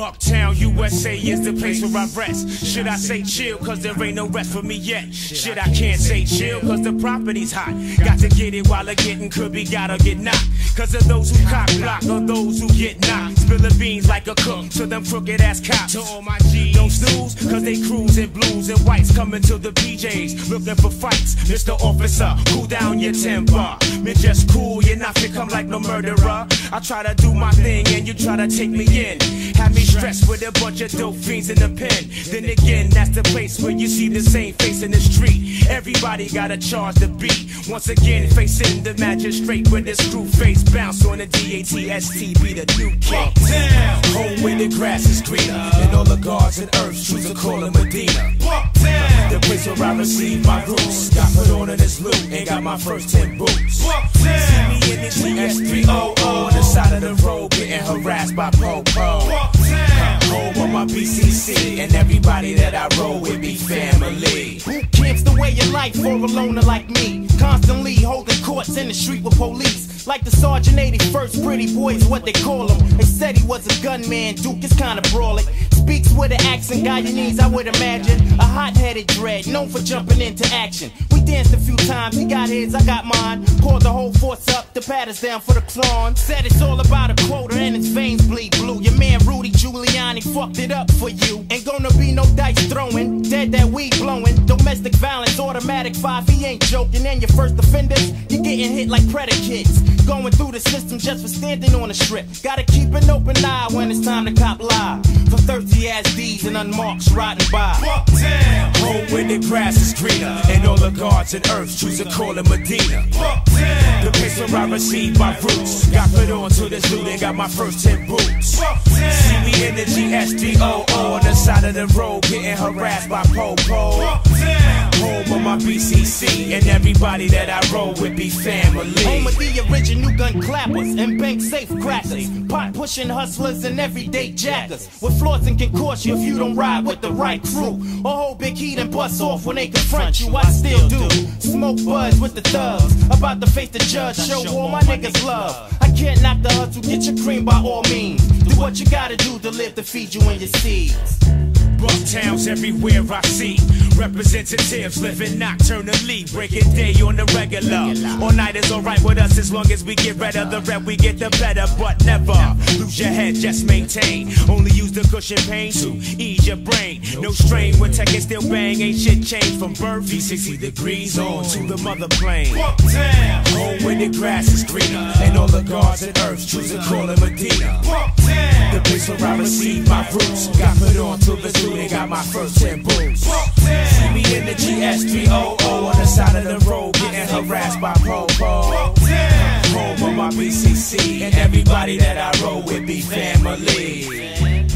Bucktown, USA is the place where I rest. Should I say chill, cause there ain't no rest for me yet? Shit, I can't say chill, cause the property's hot. Got to get it while the getting could be, gotta get knocked. Cause of those who cock block or those who get knocked. Spilling beans like a cook to them crooked ass cops. To all my G's, don't snooze, cause they cruise in blues and whites. Coming to the PJs, looking for fights. Mr. Officer, cool down your temper. Me just cool, you're not fit, come like no murderer. I try to do my thing and you try to take me in. Have me stressed with a bunch of dope fiends in the pen. Then again, that's the place where you see the same face in the street. Everybody got a charge to beat. Once again, facing the magistrate with his screw face. Bounce on the DATST, be the new king. Home where the grass is greener, and all the gods and earth choose to call it Medina. The place where I received my roots. Got put on in this loot and got my first 10 boots. See me in the GS300 on the side of the road, getting harassed by po-po. Home on my BCC, and everybody that I roll with be family. Boot camps the way of life for a loner like me. Constantly holding courts in the street with police. Like the Sergeant 81st, pretty boys, what they call him. They said he was a gunman, Duke is kinda brawling. Speaks with an accent, Guyanese, I would imagine. A hot-headed dread, known for jumping into action. We danced a few times, he got his, I got mine. Called the whole force up to pat us down for the clone. Said it's all about a quota and his veins bleed blue. Your man Rudy Giuliani fucked it up for you. Ain't gonna be no dice throwing, dead that weed blowing. Domestic violence, automatic 5, he ain't joking. And your first offenders, you getting hit like predicates. Going through the system just for standing on the strip. Gotta keep an open eye when it's time to cop live. For thirsty ass D's and unmarked riding by. Bucktown, home where the grass is greener, and all the gods and earth choose to call it Medina. Bucktown, the place where I received my roots. Got put on to this loot and got my first 10 boots. Bucktown, see me in the GS300 on the side of the road, getting harassed by po-po. Bucktown, home on my BCC, and everybody that I roll with be family. Home of the original gun clappers and bank safe crackers. Pot pushing hustlers and everyday jackers. With flaws and can cost you if you don't ride with the right crew. Or hold big heat and bust off when they confront you. I still do. Smoke buzz with the thugs. About to face the judge, show all my niggas love. I can't knock the hustle, get your cream by all means. Do what you gotta do to live to feed you and your seeds. Bucktowns everywhere I see. Representatives living nocturnally, breaking day on the regular. All night is alright with us as long as we get rid of the red, we get the better. But never lose your head, just maintain. Only use the cushion pain to ease your brain. No strain when tech is still bang, ain't shit changed from birth. 60 degrees on to the mother plane. Bucktown, home where the grass is greener, and all the gods and earth choose to call it Medina. Bucktown, the place where I received my roots. Got put on to the zoo and got my first 10 boots. See me in the GS300 on the side of the road, getting harassed by po-po. Home on my BCC, and everybody that I roll with be family.